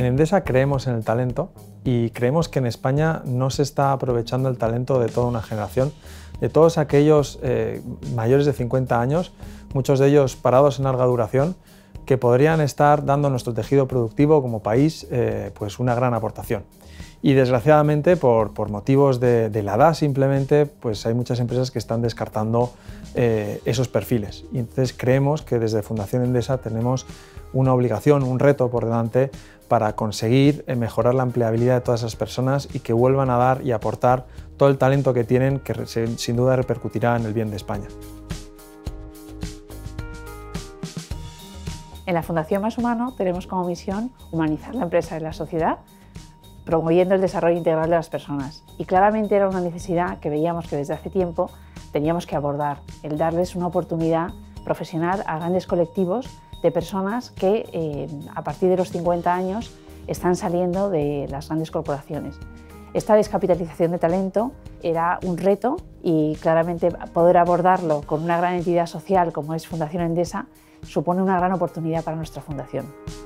En Endesa creemos en el talento y creemos que en España no se está aprovechando el talento de toda una generación, de todos aquellos mayores de 50 años, muchos de ellos parados en larga duración, que podrían estar dando a nuestro tejido productivo como país pues una gran aportación. Y desgraciadamente, por motivos de la edad simplemente, pues hay muchas empresas que están descartando esos perfiles. Y entonces creemos que desde Fundación Endesa tenemos una obligación, un reto por delante para conseguir mejorar la empleabilidad de todas esas personas y que vuelvan a dar y aportar todo el talento que tienen, que sin duda repercutirá en el bien de España. En la Fundación Más Humano tenemos como misión humanizar la empresa y la sociedad, promoviendo el desarrollo integral de las personas. Y claramente era una necesidad que veíamos que desde hace tiempo teníamos que abordar, el darles una oportunidad profesional a grandes colectivos de personas que a partir de los 50 años están saliendo de las grandes corporaciones. Esta descapitalización de talento era un reto y claramente poder abordarlo con una gran entidad social como es Fundación Endesa supone una gran oportunidad para nuestra fundación.